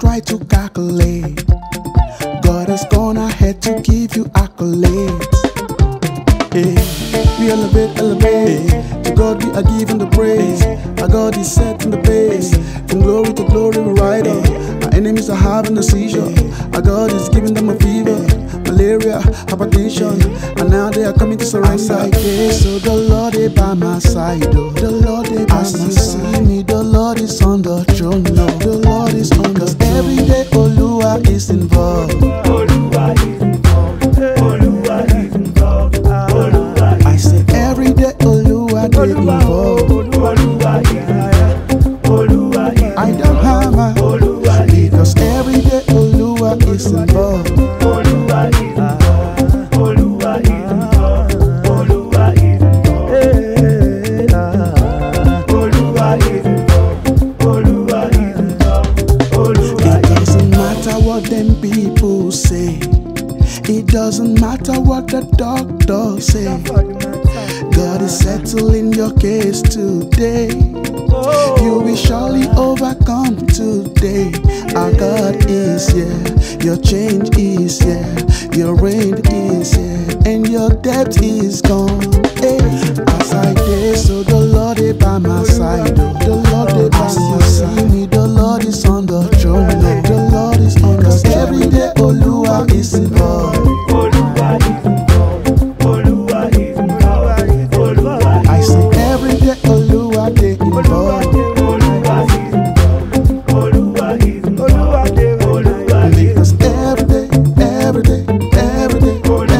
try to calculate. God has gone ahead to give you accolades. Hey, we elevate, elevate. To God we are giving the praise. Our God is setting the pace. From glory to glory we ride on. Our enemies are having a seizure. Our God is giving them a fever, malaria, hypertension, and now they are coming to surrender. So the Lord is by my side, oh. The Lord is by my side. See me, the Lord is on the throne, no. The Lord is on the throne. Every day Oluwa is involved. Oluwa is involved. Oluwa is involved. Oluwa is I say every day Oluwa is involved. Oluwa is involved. Oluwa is I don't hammer because every day Oluwa is involved. Oluwa is involved. Oluwa is involved. Oluwa is involved. Oluwa is involved. Oluwa is involved. It doesn't matter what them people say. It doesn't matter what the doctors say. God is settling your case today. You will surely overcome today. Our God is here. Your change is here. Your reign is here. And your debt is gone. Hey, as I did, so the Lord is by my side. Oh. The Lord is by my side. See me, the Lord is on the throne. Oh. The Lord is on the throne. Every day Oluwa is involved. Oluwa is involved. Oluwa is involved. Oluwa I say every day Oluwa dey involved. Because every day, every day, every day,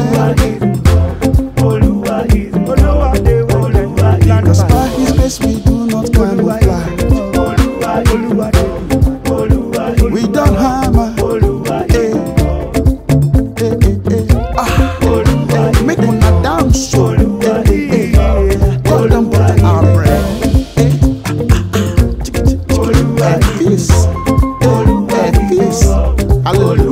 because by His grace we do not camouflage. We don't hammer. Hey, hey, hey, hey. Ah, hey, make una dance so. Hey, hey, hey. God don't put our bread. Hey, ah, ah, ah. Peace. Peace. Hallelujah.